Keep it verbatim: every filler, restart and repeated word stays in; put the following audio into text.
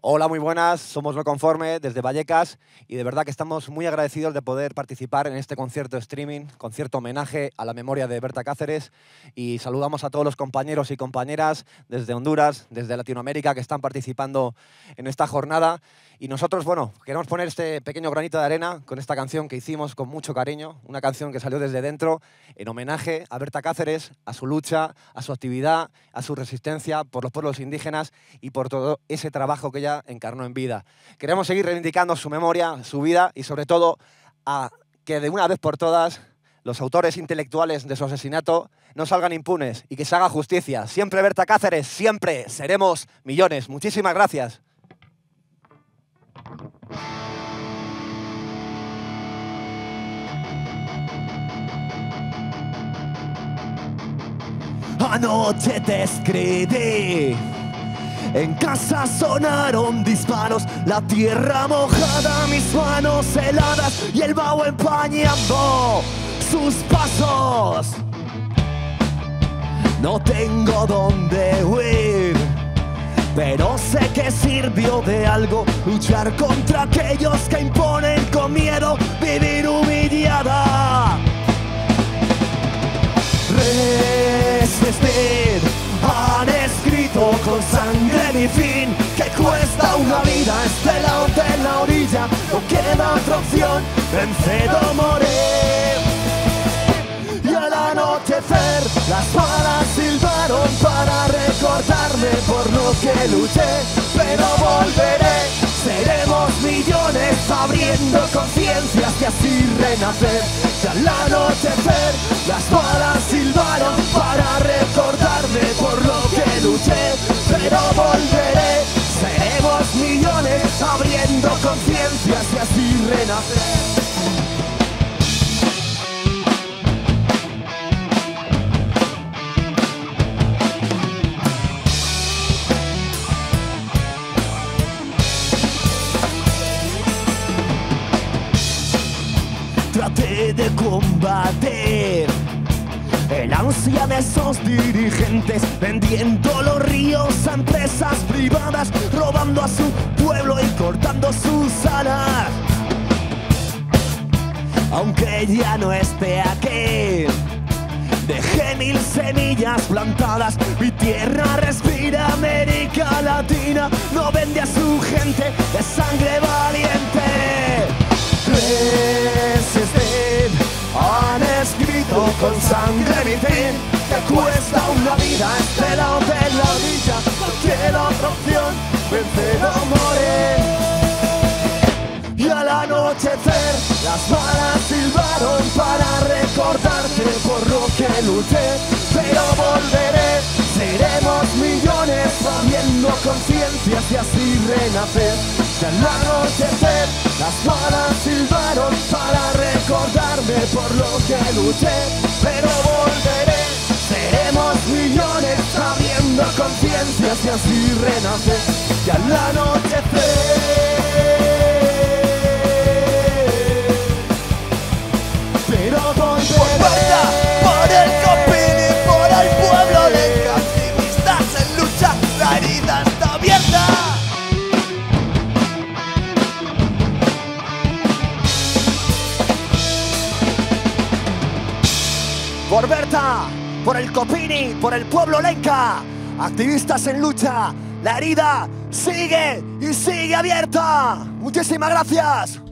Hola, muy buenas, somos No Conforme desde Vallecas y de verdad que estamos muy agradecidos de poder participar en este concierto streaming, concierto homenaje a la memoria de Berta Cáceres, y saludamos a todos los compañeros y compañeras desde Honduras, desde Latinoamérica que están participando en esta jornada. Y nosotros, bueno, queremos poner este pequeño granito de arena con esta canción que hicimos con mucho cariño, una canción que salió desde dentro en homenaje a Berta Cáceres, a su lucha, a su actividad, a su resistencia por los pueblos indígenas y por todo ese trabajo que ella encarnó en vida. Queremos seguir reivindicando su memoria, su vida y sobre todo a que de una vez por todas los autores intelectuales de su asesinato no salgan impunes y que se haga justicia. Siempre Berta Cáceres, siempre seremos millones. Muchísimas gracias. Anoche te escribí, en casa sonaron disparos, la tierra mojada, mis manos heladas y el vaho empañando sus pasos. No tengo dónde huir, pero sé que sirvió de algo luchar contra aquellos que imponen con miedo vivir humillada. Resistir, han escrito con sangre mi fin, que cuesta una vida, este lado de la orilla, no queda otra opción, vencer o morir. Y al anochecer las balas silbaron para recordarme por lo que luché, pero volveré, seremos millones abriendo conciencias y así renacer. Y al anochecer las balas silbaron para recordarme por lo que luché, pero volveré, seremos millones abriendo conciencias y así renacer. Traté de combatir el ansia de esos dirigentes, vendiendo los ríos a empresas privadas, robando a su pueblo y cortando sus alas. Aunque ya no esté aquí, dejé mil semillas plantadas, mi tierra respira América Latina, no vende a su gente de sangre valiente. Resistir, han escrito con sangre mi fin, que cuesta una vida, este lado de la orilla, cualquier otra opción, vencer o morir. Y al anochecer las balas silbaron para recordarte por lo que luché, pero volveré, seremos millones abriendo conciencias y así renacer. Y al anochecer las balas silbaron para recordarme por lo que luché, pero volveré, seremos millones abriendo conciencias y así renacer. Y al anochecer pero volveré. Por Berta, por el Copín y por el pueblo lenca, activistas en lucha, la herida está abierta. Por Berta, por el Copini, por el pueblo lenca, activistas en lucha, la herida sigue y sigue abierta. Muchísimas gracias.